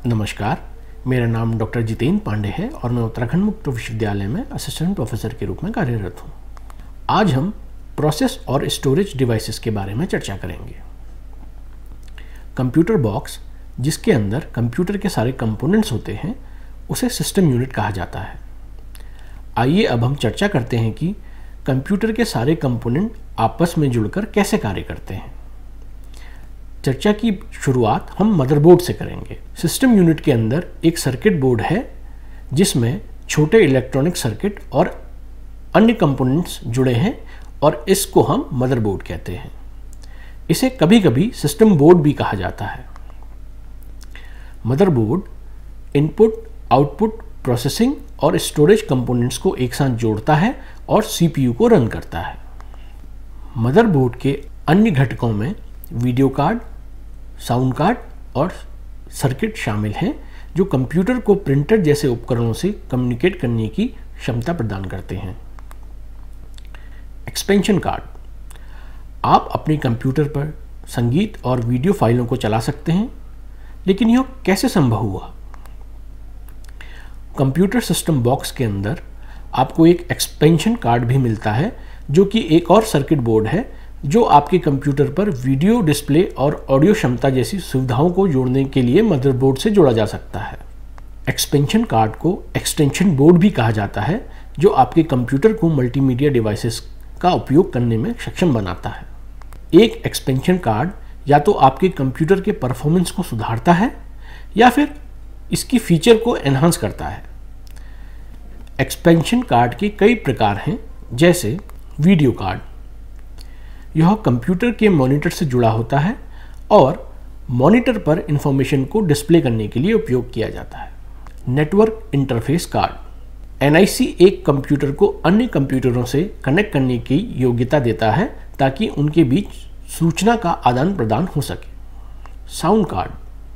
नमस्कार, मेरा नाम डॉक्टर जितेंद्र पांडे है और मैं उत्तराखंड मुक्त विश्वविद्यालय में असिस्टेंट प्रोफेसर के रूप में कार्यरत हूँ। आज हम प्रोसेस और स्टोरेज डिवाइसेस के बारे में चर्चा करेंगे। कंप्यूटर बॉक्स, जिसके अंदर कंप्यूटर के सारे कंपोनेंट्स होते हैं, उसे सिस्टम यूनिट कहा जाता है। आइए अब हम चर्चा करते हैं कि कंप्यूटर के सारे कंपोनेंट आपस में जुड़कर कैसे कार्य करते हैं। चर्चा की शुरुआत हम मदरबोर्ड से करेंगे। सिस्टम यूनिट के अंदर एक सर्किट बोर्ड है जिसमें छोटे इलेक्ट्रॉनिक सर्किट और अन्य कंपोनेंट्स जुड़े हैं और इसको हम मदरबोर्ड कहते हैं। इसे कभी कभी सिस्टम बोर्ड भी कहा जाता है। मदरबोर्ड इनपुट, आउटपुट, प्रोसेसिंग और स्टोरेज कंपोनेंट्स को एक साथ जोड़ता है और सीपीयू को रन करता है। मदरबोर्ड के अन्य घटकों में वीडियो कार्ड, साउंड कार्ड और सर्किट शामिल हैं जो कंप्यूटर को प्रिंटर जैसे उपकरणों से कम्युनिकेट करने की क्षमता प्रदान करते हैं। एक्सपेंशन कार्ड, आप अपने कंप्यूटर पर संगीत और वीडियो फाइलों को चला सकते हैं, लेकिन यह कैसे संभव हुआ? कंप्यूटर सिस्टम बॉक्स के अंदर आपको एक एक्सपेंशन कार्ड भी मिलता है जो कि एक और सर्किट बोर्ड है जो आपके कंप्यूटर पर वीडियो डिस्प्ले और ऑडियो क्षमता जैसी सुविधाओं को जोड़ने के लिए मदरबोर्ड से जोड़ा जा सकता है। एक्सपेंशन कार्ड को एक्सटेंशन बोर्ड भी कहा जाता है जो आपके कंप्यूटर को मल्टीमीडिया डिवाइसेस का उपयोग करने में सक्षम बनाता है। एक एक्सपेंशन कार्ड या तो आपके कंप्यूटर के परफॉर्मेंस को सुधारता है या फिर इसकी फीचर को एनहांस करता है। एक्सपेंशन कार्ड के कई प्रकार हैं, जैसे वीडियो कार्ड। यह कंप्यूटर के मॉनिटर से जुड़ा होता है और मॉनिटर पर इंफॉर्मेशन को डिस्प्ले करने के लिए उपयोग किया जाता है। नेटवर्क इंटरफेस कार्ड, एनआईसी एक कंप्यूटर को अन्य कंप्यूटरों से कनेक्ट करने की योग्यता देता है ताकि उनके बीच सूचना का आदान प्रदान हो सके। साउंड कार्ड,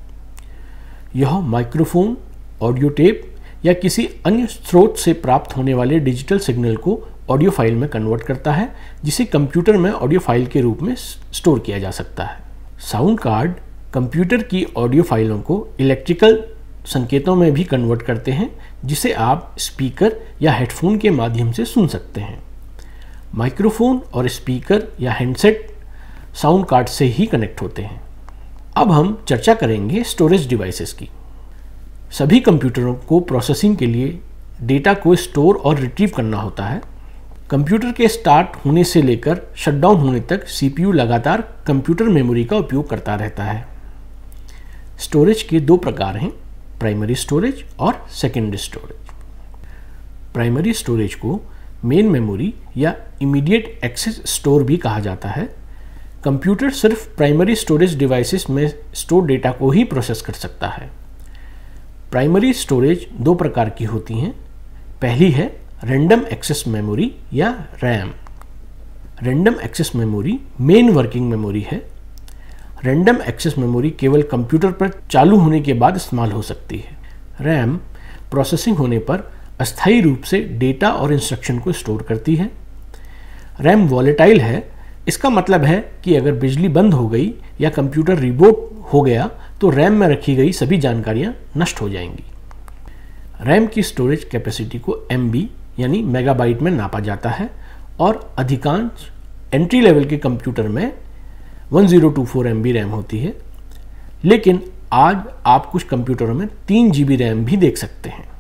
यह माइक्रोफोन, ऑडियो टेप या किसी अन्य स्रोत से प्राप्त होने वाले डिजिटल सिग्नल को ऑडियो फाइल में कन्वर्ट करता है, जिसे कंप्यूटर में ऑडियो फाइल के रूप में स्टोर किया जा सकता है। साउंड कार्ड कंप्यूटर की ऑडियो फाइलों को इलेक्ट्रिकल संकेतों में भी कन्वर्ट करते हैं, जिसे आप स्पीकर या हेडफोन के माध्यम से सुन सकते हैं। माइक्रोफोन और स्पीकर या हैंडसेट साउंड कार्ड से ही कनेक्ट होते हैं। अब हम चर्चा करेंगे स्टोरेज डिवाइसेस की। सभी कंप्यूटरों को प्रोसेसिंग के लिए डेटा को स्टोर और रिट्रीव करना होता है। कंप्यूटर के स्टार्ट होने से लेकर शटडाउन होने तक सीपीयू लगातार कंप्यूटर मेमोरी का उपयोग करता रहता है। स्टोरेज के दो प्रकार हैं, प्राइमरी स्टोरेज और सेकेंडरी स्टोरेज। प्राइमरी स्टोरेज को मेन मेमोरी या इमीडिएट एक्सेस स्टोर भी कहा जाता है। कंप्यूटर सिर्फ प्राइमरी स्टोरेज डिवाइसेस में स्टोर डेटा को ही प्रोसेस कर सकता है। प्राइमरी स्टोरेज दो प्रकार की होती हैं। पहली है रैंडम एक्सेस मेमोरी या RAM. Random access memory main working memory है। रैंडम एक्सेस मेमोरी केवल कंप्यूटर पर चालू होने के बाद इस्तेमाल हो सकती है। रैम प्रोसेसिंग होने पर अस्थायी रूप से डेटा और इंस्ट्रक्शन को स्टोर करती है। रैम वॉलेटाइल है। इसका मतलब है कि अगर बिजली बंद हो गई या कंप्यूटर रीबूट हो गया तो रैम में रखी गई सभी जानकारियां नष्ट हो जाएंगी। रैम की स्टोरेज कैपेसिटी को MB यानी मेगाबाइट में नापा जाता है और अधिकांश एंट्री लेवल के कंप्यूटर में 1024 MB रैम होती है, लेकिन आज आप कुछ कंप्यूटरों में 3 GB रैम भी देख सकते हैं।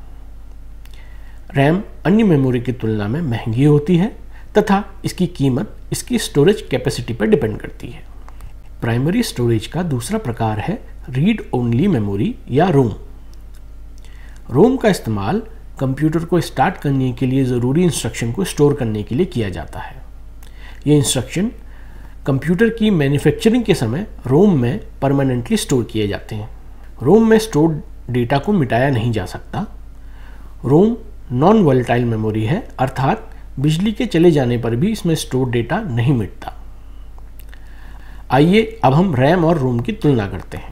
रैम अन्य मेमोरी की तुलना में महंगी होती है तथा इसकी कीमत इसकी स्टोरेज कैपेसिटी पर डिपेंड करती है। प्राइमरी स्टोरेज का दूसरा प्रकार है रीड ओनली मेमोरी या रोम। रोम का इस्तेमाल कंप्यूटर को स्टार्ट करने के लिए ज़रूरी इंस्ट्रक्शन को स्टोर करने के लिए किया जाता है। ये इंस्ट्रक्शन कंप्यूटर की मैन्युफैक्चरिंग के समय रोम में परमानेंटली स्टोर किए जाते हैं। रोम में स्टोर डेटा को मिटाया नहीं जा सकता। रोम नॉन वॉलेटाइल मेमोरी है, अर्थात बिजली के चले जाने पर भी इसमें स्टोर डेटा नहीं मिटता। आइए अब हम रैम और रोम की तुलना करते हैं।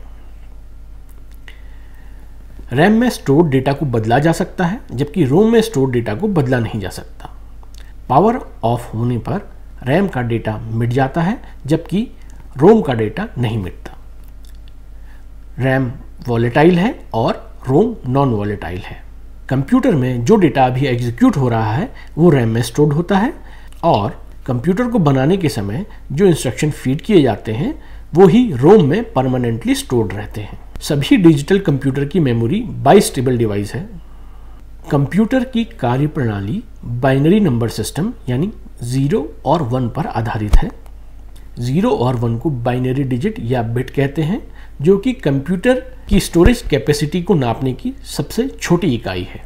रैम में स्टोर डेटा को बदला जा सकता है, जबकि रोम में स्टोर डेटा को बदला नहीं जा सकता। पावर ऑफ होने पर रैम का डेटा मिट जाता है, जबकि रोम का डेटा नहीं मिटता। रैम वॉलेटाइल है और रोम नॉन वॉलेटाइल है। कंप्यूटर में जो डेटा अभी एग्जीक्यूट हो रहा है वो रैम में स्टोर्ड होता है और कंप्यूटर को बनाने के समय जो इंस्ट्रक्शन फीड किए जाते हैं वो ही रोम में परमानेंटली स्टोर्ड रहते हैं। सभी डिजिटल कंप्यूटर की मेमोरी बाइस्टेबल डिवाइस है। कंप्यूटर की कार्यप्रणाली बाइनरी नंबर सिस्टम यानी 0 और 1 पर आधारित है। 0 और 1 को बाइनरी डिजिट या बिट कहते हैं, जो कि कंप्यूटर की स्टोरेज कैपेसिटी को नापने की सबसे छोटी इकाई है।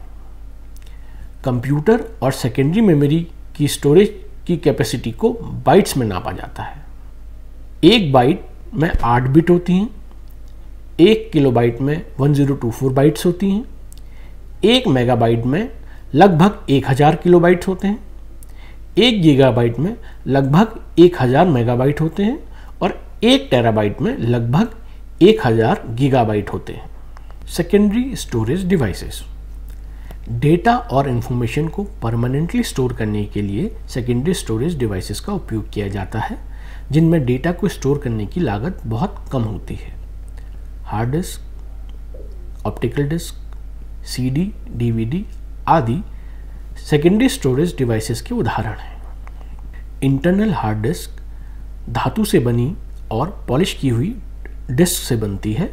कंप्यूटर और सेकेंडरी मेमोरी की स्टोरेज की कैपेसिटी को बाइट्स में नापा जाता है। एक बाइट में 8 बिट होती हैं, 1 किलोबाइट में 1024 बाइट्स होती हैं, 1 मेगाबाइट में लगभग 1000 किलोबाइट्स होते हैं, 1 गीगाबाइट में लगभग 1000 मेगाबाइट होते हैं और 1 टेराबाइट में लगभग 1000 गीगाबाइट होते हैं। सेकेंडरी स्टोरेज डिवाइसेस डेटा और इन्फॉर्मेशन को परमानेंटली स्टोर करने के लिए सेकेंडरी स्टोरेज डिवाइसेस का उपयोग किया जाता है, जिनमें डेटा को स्टोर करने की लागत बहुत कम होती है। Hard disk, optical disc, CD, DVD आदि सेकेंडरी स्टोरेज डिवाइसेस के उदाहरण हैं। इंटरनल हार्ड डिस्क धातु से बनी और पॉलिश की हुई डिस्क से बनती है।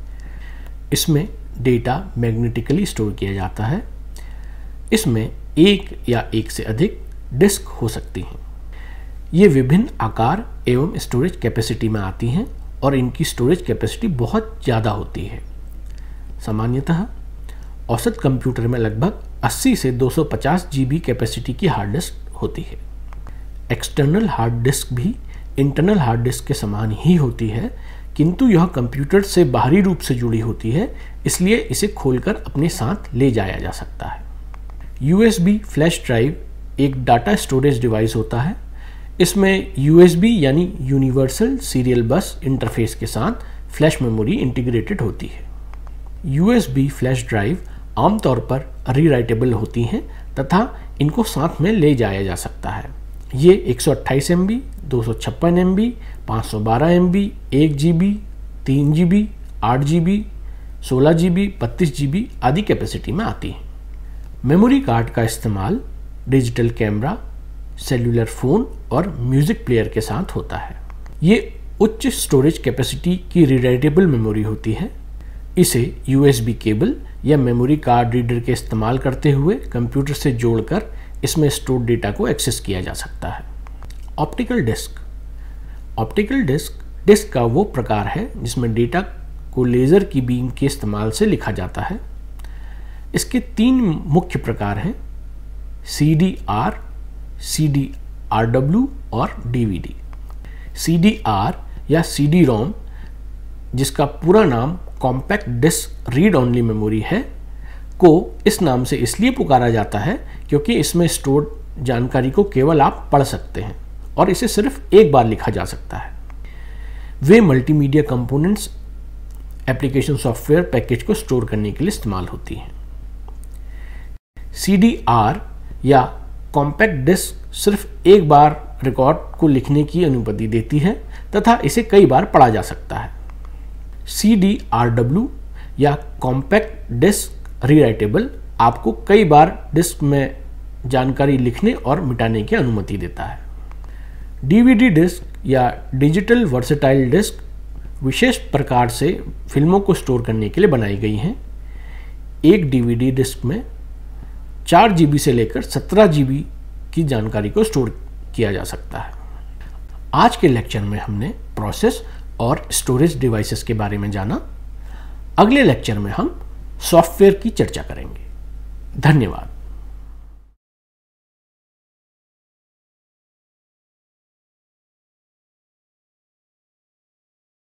इसमें डेटा मैग्नेटिकली स्टोर किया जाता है। इसमें एक या एक से अधिक डिस्क हो सकती हैं। ये विभिन्न आकार एवं स्टोरेज कैपेसिटी में आती हैं और इनकी स्टोरेज कैपेसिटी बहुत ज़्यादा होती है। सामान्यतः औसत कंप्यूटर में लगभग 80 से 250 GB कैपेसिटी की हार्ड डिस्क होती है। एक्सटर्नल हार्ड डिस्क भी इंटरनल हार्ड डिस्क के समान ही होती है, किंतु यह कंप्यूटर से बाहरी रूप से जुड़ी होती है, इसलिए इसे खोलकर अपने साथ ले जाया जा सकता है। USB फ्लैश ड्राइव एक डाटा स्टोरेज डिवाइस होता है। इसमें USB यानी यूनिवर्सल सीरियल बस इंटरफेस के साथ फ्लैश मेमोरी इंटीग्रेटेड होती है। USB फ्लैश ड्राइव आमतौर पर रीराइटेबल होती हैं तथा इनको साथ में ले जाया जा सकता है। ये 128 MB, 256 MB, 512 MB, 1 GB, 3 GB, 8 GB, 16 GB, 32 GB आदि कैपेसिटी में आती हैं। मेमोरी कार्ड का इस्तेमाल डिजिटल कैमरा, सेल्युलर फ़ोन और म्यूज़िक प्लेयर के साथ होता है। ये उच्च स्टोरेज कैपेसिटी की रीराइटेबल मेमोरी होती है। इसे USB केबल या मेमोरी कार्ड रीडर के इस्तेमाल करते हुए कंप्यूटर से जोड़कर इसमें स्टोर्ड डेटा को एक्सेस किया जा सकता है। ऑप्टिकल डिस्क डिस्क का वो प्रकार है जिसमें डेटा को लेज़र की बीम के इस्तेमाल से लिखा जाता है। इसके 3 मुख्य प्रकार हैं: CDR, CD-RW और DVD। CDR या CD-ROM, जिसका पूरा नाम compact disc read only memory है, को इस नाम से इसलिए पुकारा जाता है क्योंकि इसमें स्टोर्ड जानकारी को केवल आप पढ़ सकते हैं और इसे सिर्फ एक बार लिखा जा सकता है। वे multimedia components application software package को स्टोर करने के लिए इस्तेमाल होती हैं। CDR या कॉम्पैक्ट डिस्क सिर्फ एक बार रिकॉर्ड को लिखने की अनुमति देती है तथा इसे कई बार पढ़ा जा सकता है। CD-RW या कॉम्पैक्ट डिस्क रीराइटेबल आपको कई बार डिस्क में जानकारी लिखने और मिटाने की अनुमति देता है। DVD डिस्क या डिजिटल वर्सेटाइल डिस्क विशेष प्रकार से फिल्मों को स्टोर करने के लिए बनाई गई हैं। एक DVD डिस्क में 4 GB से लेकर 17 GB की जानकारी को स्टोर किया जा सकता है। आज के लेक्चर में हमने प्रोसेस और स्टोरेज डिवाइसेस के बारे में जाना। अगले लेक्चर में हम सॉफ्टवेयर की चर्चा करेंगे। धन्यवाद।